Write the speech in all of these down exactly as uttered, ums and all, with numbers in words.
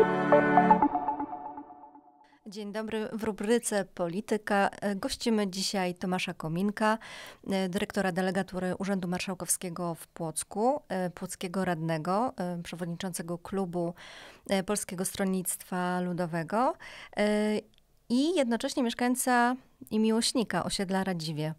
Dzień dobry. W rubryce Polityka gościmy dzisiaj Tomasza Kominka, dyrektora delegatury Urzędu Marszałkowskiego w Płocku, płockiego radnego, przewodniczącego klubu Polskiego Stronnictwa Ludowego i jednocześnie mieszkańca i miłośnika osiedla Radziwie.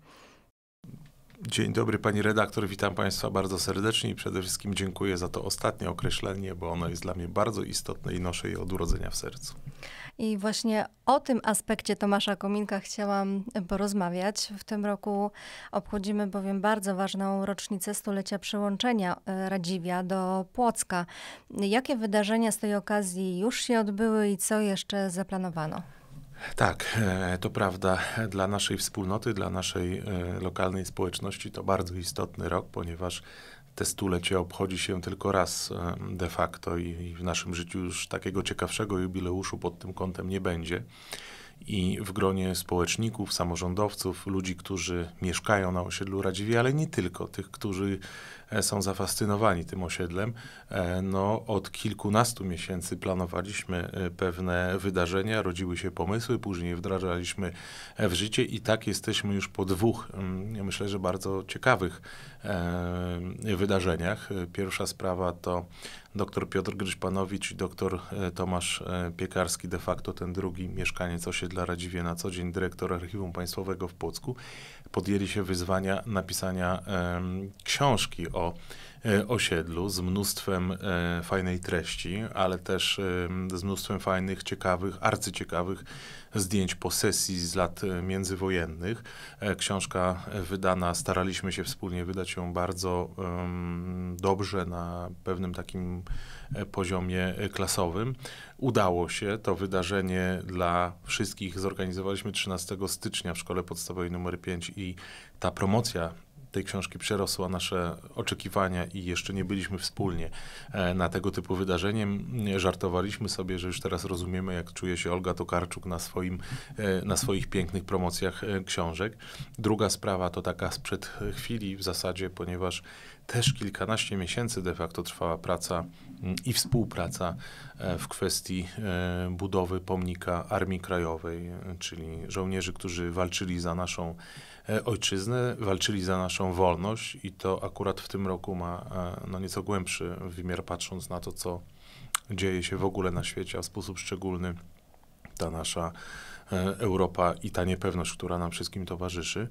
Dzień dobry pani redaktor, witam państwa bardzo serdecznie i przede wszystkim dziękuję za to ostatnie określenie, bo ono jest dla mnie bardzo istotne i noszę je od urodzenia w sercu. I właśnie o tym aspekcie Tomasza Kominka chciałam porozmawiać. W tym roku obchodzimy bowiem bardzo ważną rocznicę stulecia przyłączenia Radziwia do Płocka. Jakie wydarzenia z tej okazji już się odbyły i co jeszcze zaplanowano? Tak, to prawda. Dla naszej wspólnoty, dla naszej lokalnej społeczności to bardzo istotny rok, ponieważ te stulecie obchodzi się tylko raz de facto i w naszym życiu już takiego ciekawszego jubileuszu pod tym kątem nie będzie. I w gronie społeczników, samorządowców, ludzi, którzy mieszkają na osiedlu Radziwie, ale nie tylko, tych, którzy są zafascynowani tym osiedlem, no od kilkunastu miesięcy planowaliśmy pewne wydarzenia, rodziły się pomysły, później wdrażaliśmy w życie i tak jesteśmy już po dwóch, myślę, że bardzo ciekawych wydarzeniach. Pierwsza sprawa to dr Piotr Gryszpanowicz i dr Tomasz Piekarski, de facto ten drugi mieszkaniec osiedla Radziwie, na co dzień dyrektor Archiwum Państwowego w Płocku, podjęli się wyzwania napisania um, książki o e, osiedlu z mnóstwem e, fajnej treści, ale też e, z mnóstwem fajnych, ciekawych, arcyciekawych zdjęć posesji z lat e, międzywojennych. E, książka wydana, staraliśmy się wspólnie wydać ją bardzo um, dobrze, na pewnym takim e, poziomie e, klasowym. Udało się, to wydarzenie dla wszystkich zorganizowaliśmy trzynastego stycznia w Szkole Podstawowej numer pięć i ta promocja tej książki przerosła nasze oczekiwania i jeszcze nie byliśmy wspólnie na tego typu wydarzeniem. Żartowaliśmy sobie, że już teraz rozumiemy, jak czuje się Olga Tokarczuk na, swoim, na swoich pięknych promocjach książek. Druga sprawa to taka sprzed chwili w zasadzie, ponieważ też kilkanaście miesięcy de facto trwała praca i współpraca w kwestii budowy pomnika Armii Krajowej, czyli żołnierzy, którzy walczyli za naszą ojczyznę, walczyli za naszą wolność i to akurat w tym roku ma no, nieco głębszy wymiar, patrząc na to, co dzieje się w ogóle na świecie, a w sposób szczególny ta nasza Europa i ta niepewność, która nam wszystkim towarzyszy,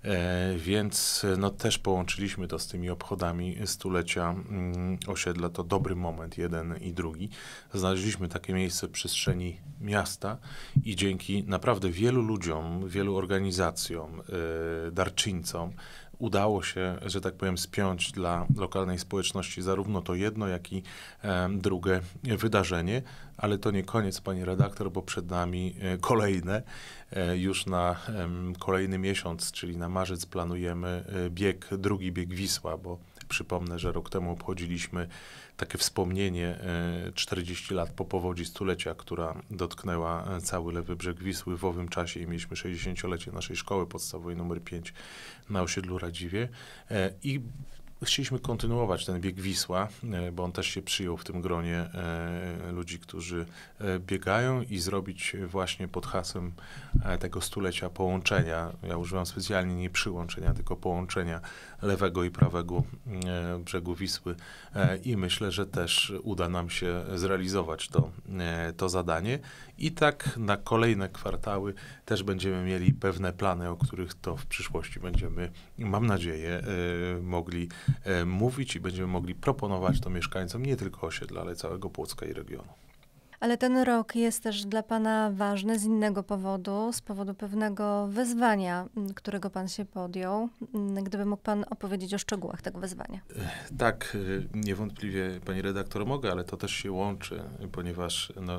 e, więc no, też połączyliśmy to z tymi obchodami stulecia mm, osiedla. To dobry moment, jeden i drugi. Znaleźliśmy takie miejsce w przestrzeni miasta i dzięki naprawdę wielu ludziom, wielu organizacjom, e, darczyńcom udało się, że tak powiem, spiąć dla lokalnej społeczności zarówno to jedno, jak i e, drugie wydarzenie, ale to nie koniec, pani redaktor, bo przed nami e, kolejne. E, już na e, kolejny miesiąc, czyli na marzec, planujemy e, bieg, drugi bieg Wisła, bo przypomnę, że rok temu obchodziliśmy takie wspomnienie czterdzieści lat po powodzi stulecia, która dotknęła cały lewy brzeg Wisły w owym czasie i mieliśmy sześćdziesięciolecie naszej szkoły podstawowej numer pięć na osiedlu Radziwie. I chcieliśmy kontynuować ten bieg Wisła, bo on też się przyjął w tym gronie ludzi, którzy biegają i zrobić właśnie pod hasłem tego stulecia połączenia. Ja używam specjalnie nie przyłączenia, tylko połączenia lewego i prawego brzegu Wisły i myślę, że też uda nam się zrealizować to, to zadanie. I tak na kolejne kwartały też będziemy mieli pewne plany, o których to w przyszłości będziemy, mam nadzieję, mogli mówić i będziemy mogli proponować to mieszkańcom nie tylko osiedla, ale całego Płocka i regionu. Ale ten rok jest też dla pana ważny z innego powodu, z powodu pewnego wyzwania, którego pan się podjął. Gdyby mógł pan opowiedzieć o szczegółach tego wyzwania. Tak, niewątpliwie, pani redaktor, mogę, ale to też się łączy, ponieważ no,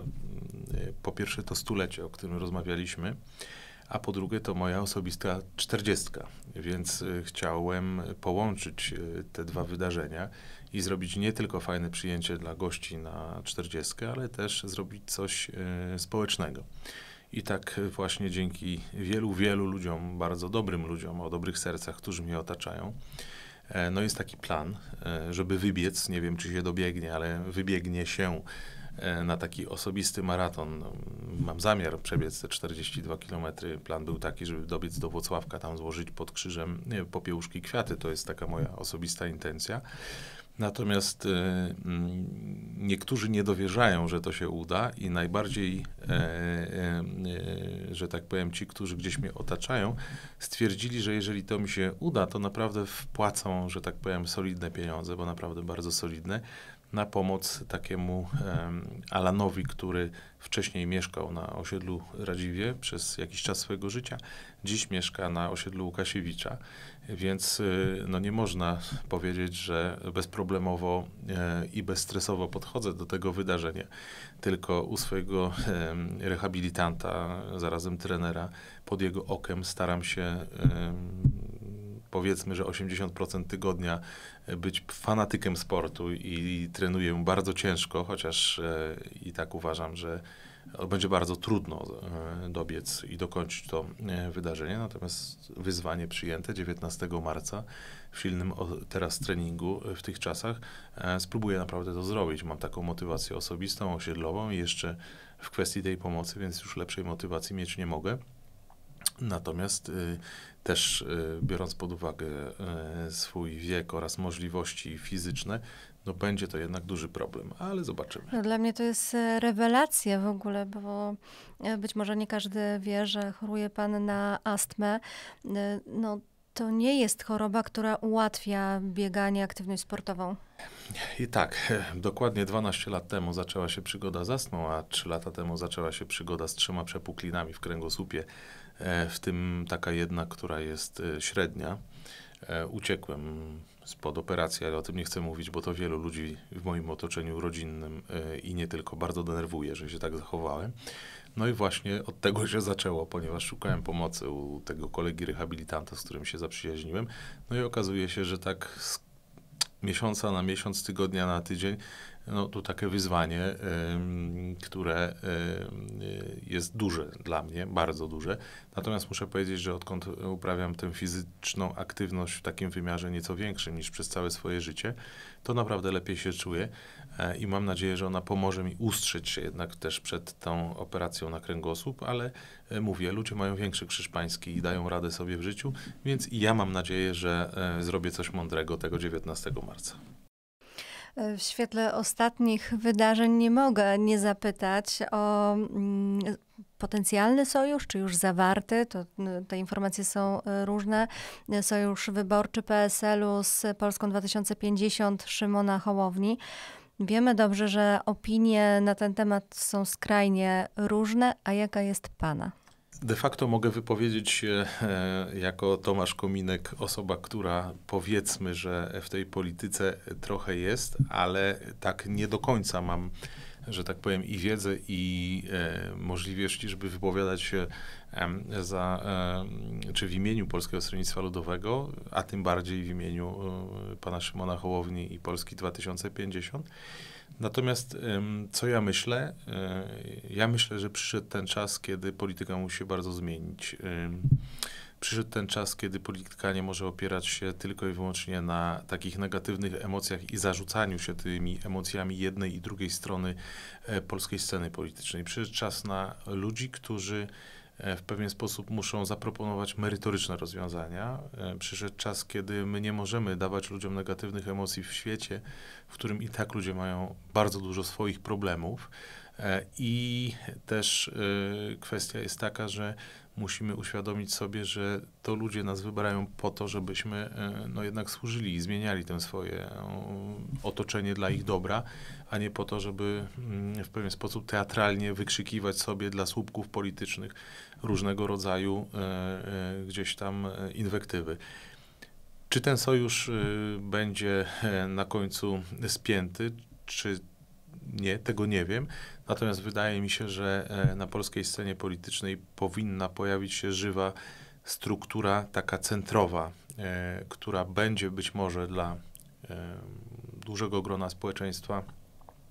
po pierwsze to stulecie, o którym rozmawialiśmy, a po drugie to moja osobista czterdziestka, więc chciałem połączyć te dwa wydarzenia i zrobić nie tylko fajne przyjęcie dla gości na czterdziestkę, ale też zrobić coś e, społecznego. I tak właśnie dzięki wielu, wielu ludziom, bardzo dobrym ludziom, o dobrych sercach, którzy mnie otaczają, e, no jest taki plan, e, żeby wybiec, nie wiem czy się dobiegnie, ale wybiegnie się na taki osobisty maraton. Mam zamiar przebiec te czterdzieści dwa kilometry. Plan był taki, żeby dobiec do Włocławka, tam złożyć pod krzyżem popiełuszki, kwiaty. To jest taka moja osobista intencja. Natomiast y, y, niektórzy nie dowierzają, że to się uda i najbardziej, e, e, e, że tak powiem, ci, którzy gdzieś mnie otaczają, stwierdzili, że jeżeli to mi się uda, to naprawdę wpłacą, że tak powiem, solidne pieniądze, bo naprawdę bardzo solidne, na pomoc takiemu e, Alanowi, który wcześniej mieszkał na osiedlu Radziwie przez jakiś czas swojego życia, dziś mieszka na osiedlu Łukasiewicza, więc no nie można powiedzieć, że bezproblemowo e, i bezstresowo podchodzę do tego wydarzenia, tylko u swojego e, rehabilitanta, zarazem trenera, pod jego okiem staram się e, powiedzmy, że osiemdziesiąt procent tygodnia być fanatykiem sportu i, i trenuję bardzo ciężko, chociaż e, i tak uważam, że będzie bardzo trudno e, dobiec i dokończyć to e, wydarzenie, natomiast wyzwanie przyjęte dziewiętnastego marca w silnym o, teraz treningu w tych czasach e, spróbuję naprawdę to zrobić. Mam taką motywację osobistą, osiedlową i jeszcze w kwestii tej pomocy, więc już lepszej motywacji mieć nie mogę. Natomiast y, też y, biorąc pod uwagę y, swój wiek oraz możliwości fizyczne, no będzie to jednak duży problem, ale zobaczymy. No, dla mnie to jest rewelacja w ogóle, bo być może nie każdy wie, że choruje pan na astmę. No, to nie jest choroba, która ułatwia bieganie, aktywność sportową. I tak, dokładnie dwanaście lat temu zaczęła się przygoda z astmą, a trzy lata temu zaczęła się przygoda z trzema przepuklinami w kręgosłupie, w tym taka jedna, która jest średnia. Uciekłem spod operacji, ale o tym nie chcę mówić, bo to wielu ludzi w moim otoczeniu rodzinnym i nie tylko bardzo denerwuje, że się tak zachowałem. No i właśnie od tego się zaczęło, ponieważ szukałem pomocy u tego kolegi rehabilitanta, z którym się zaprzyjaźniłem. No i okazuje się, że tak z miesiąca na miesiąc, tygodnia na tydzień, no to takie wyzwanie, y, które y, jest duże dla mnie, bardzo duże. Natomiast muszę powiedzieć, że odkąd uprawiam tę fizyczną aktywność w takim wymiarze nieco większym niż przez całe swoje życie, to naprawdę lepiej się czuję y, i mam nadzieję, że ona pomoże mi ustrzec się jednak też przed tą operacją na kręgosłup, ale y, mówię, ludzie mają większy krzyż pański i dają radę sobie w życiu, więc i ja mam nadzieję, że y, zrobię coś mądrego tego dziewiętnastego marca. W świetle ostatnich wydarzeń nie mogę nie zapytać o mm, potencjalny sojusz, czy już zawarty, to te informacje są różne, sojusz wyborczy P S L-u z Polską dwa tysiące pięćdziesiąt Szymona Hołowni. Wiemy dobrze, że opinie na ten temat są skrajnie różne, a jaka jest pana? De facto mogę wypowiedzieć się e, jako Tomasz Kominek, osoba, która powiedzmy, że w tej polityce trochę jest, ale tak nie do końca mam, że tak powiem, i wiedzę, i e, możliwości, żeby wypowiadać się e, za, e, czy w imieniu Polskiego Stronnictwa Ludowego, a tym bardziej w imieniu e, pana Szymona Hołowni i Polski dwa tysiące pięćdziesiąt. Natomiast co ja myślę? Ja myślę, że przyszedł ten czas, kiedy polityka musi się bardzo zmienić. Przyszedł ten czas, kiedy polityka nie może opierać się tylko i wyłącznie na takich negatywnych emocjach i zarzucaniu się tymi emocjami jednej i drugiej strony polskiej sceny politycznej. Przyszedł czas na ludzi, którzy w pewien sposób muszą zaproponować merytoryczne rozwiązania. Przyszedł czas, kiedy my nie możemy dawać ludziom negatywnych emocji w świecie, w którym i tak ludzie mają bardzo dużo swoich problemów. I też kwestia jest taka, że musimy uświadomić sobie, że to ludzie nas wybierają po to, żebyśmy no jednak służyli i zmieniali to swoje otoczenie dla ich dobra, a nie po to, żeby w pewien sposób teatralnie wykrzykiwać sobie dla słupków politycznych różnego rodzaju gdzieś tam inwektywy. Czy ten sojusz będzie na końcu spięty, czy nie, tego nie wiem. Natomiast wydaje mi się, że na polskiej scenie politycznej powinna pojawić się żywa struktura taka centrowa, która będzie być może dla dużego grona społeczeństwa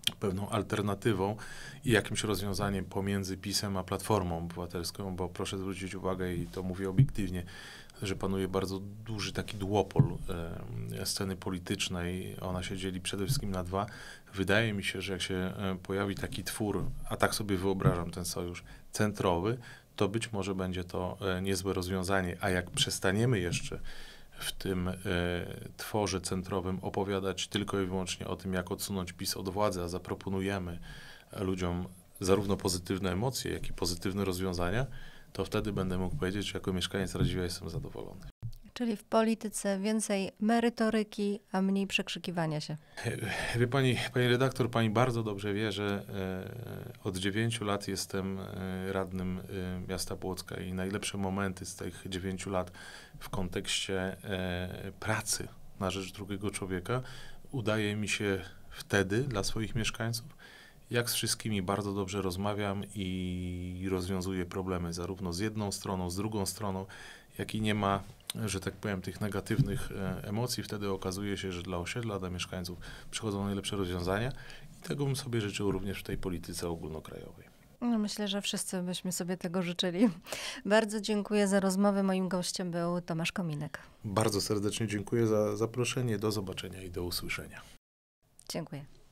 pewną alternatywą i jakimś rozwiązaniem pomiędzy PiS-em a Platformą Obywatelską, bo proszę zwrócić uwagę, i to mówię obiektywnie, że panuje bardzo duży taki duopol e, sceny politycznej. Ona się dzieli przede wszystkim na dwa. Wydaje mi się, że jak się e, pojawi taki twór, a tak sobie wyobrażam ten sojusz centrowy, to być może będzie to e, niezłe rozwiązanie. A jak przestaniemy jeszcze w tym e, tworze centrowym opowiadać tylko i wyłącznie o tym, jak odsunąć PiS od władzy, a zaproponujemy ludziom zarówno pozytywne emocje, jak i pozytywne rozwiązania, to wtedy będę mógł powiedzieć, że jako mieszkaniec Radziwia jestem zadowolony. Czyli w polityce więcej merytoryki, a mniej przekrzykiwania się. Wie pani, pani redaktor, pani bardzo dobrze wie, że e, od dziewięciu lat jestem e, radnym e, miasta Płocka i najlepsze momenty z tych dziewięciu lat w kontekście e, pracy na rzecz drugiego człowieka udaje mi się wtedy dla swoich mieszkańców, jak z wszystkimi bardzo dobrze rozmawiam i rozwiązuję problemy zarówno z jedną stroną, z drugą stroną, jak i nie ma, że tak powiem, tych negatywnych e, emocji. Wtedy okazuje się, że dla osiedla, dla mieszkańców przychodzą najlepsze rozwiązania i tego bym sobie życzył również w tej polityce ogólnokrajowej. No, myślę, że wszyscy byśmy sobie tego życzyli. Bardzo dziękuję za rozmowę. Moim gościem był Tomasz Kominek. Bardzo serdecznie dziękuję za zaproszenie. Do zobaczenia i do usłyszenia. Dziękuję.